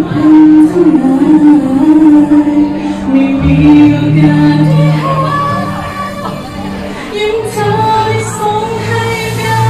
ไม่มีโอกาสที่ยังเธอได้ส่งให้กัน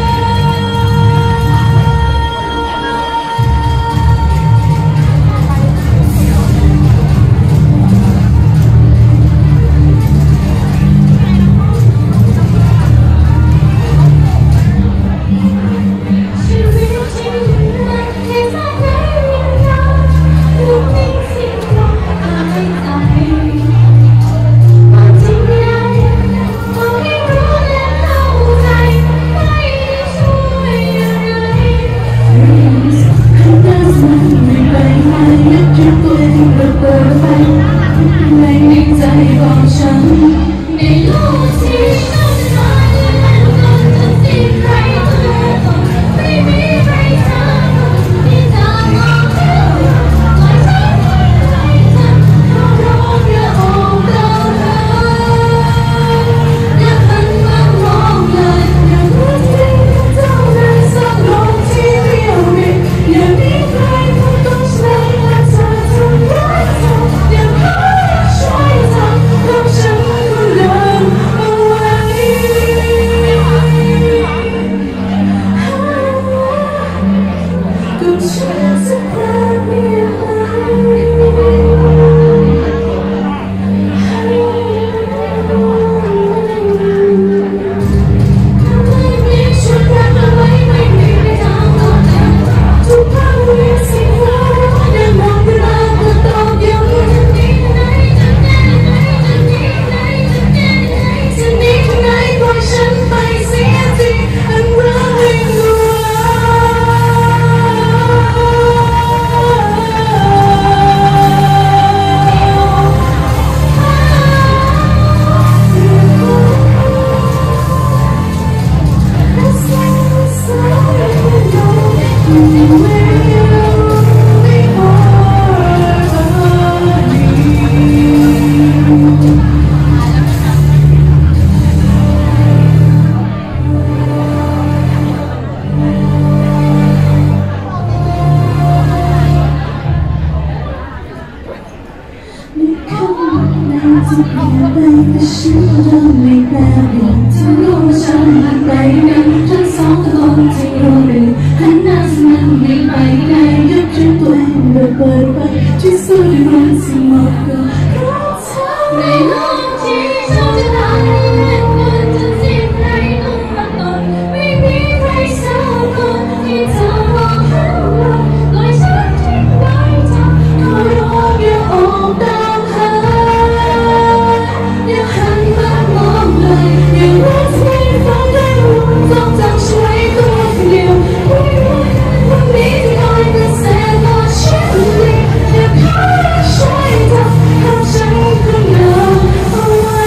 ที่สุดมันสิหมดก็เพราะเธอในโลกที่ชอบจะทำให้มันจะสิ้นในทุกประตูไม่มีใครสักคนที่เธอมองหาเราปล่อยฉันทิ้งไว้เธอขอร้องอย่าออกตามหาอย่าหันมามองเลยอย่ารักที่ฝันได้รู้ต้องจำช่วยตัวเดียววันนี้ที่คอยเป็นแสนรอฉันอย่าขอช่วยเธอทำฉันคนเดียวเอาไว้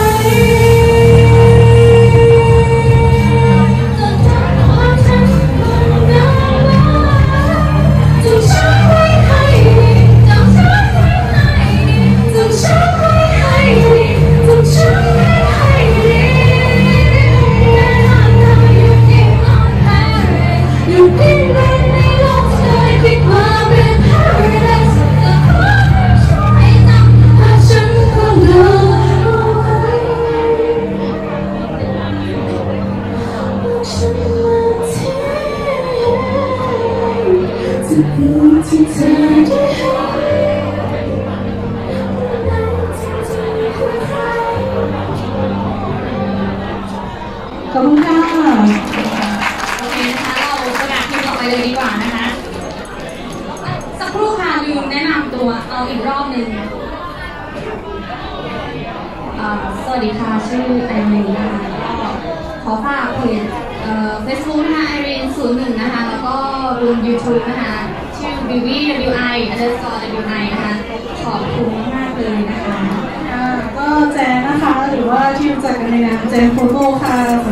จะทำความฉันคนเดียวจะช่วยให้จะช่วยให้จะช่วยให้จะช่วยให้และหากเธออยู่ที่อ่อนแออยู่ที่ในโลกใจที่ความเป็น paradise จะขอช่วยทำให้ฉันคนเดียวเอาไว้ฉันมาที่จะเป็นที่เธอได้ให้ขอบคุณค่ะโอเคนะคะเราประกาศทีมต่อไปเลยดีกว่านะคะสักครู่ค่ะลืมแนะนำตัวเอาอีกรอบหนึ่งสวัสดีค่ะชื่อไอรีนนะคะขอฝากเพจFacebook นะคะไอรีน01นะคะแล้วก็บน YouTube นะคะชื่อ BBWI_WI นะคะขอบคุณมากเลยนะคะก็แจนนะคะหรือว่าที่รู้จักกันในนามแจนโฟโต้ค่ะ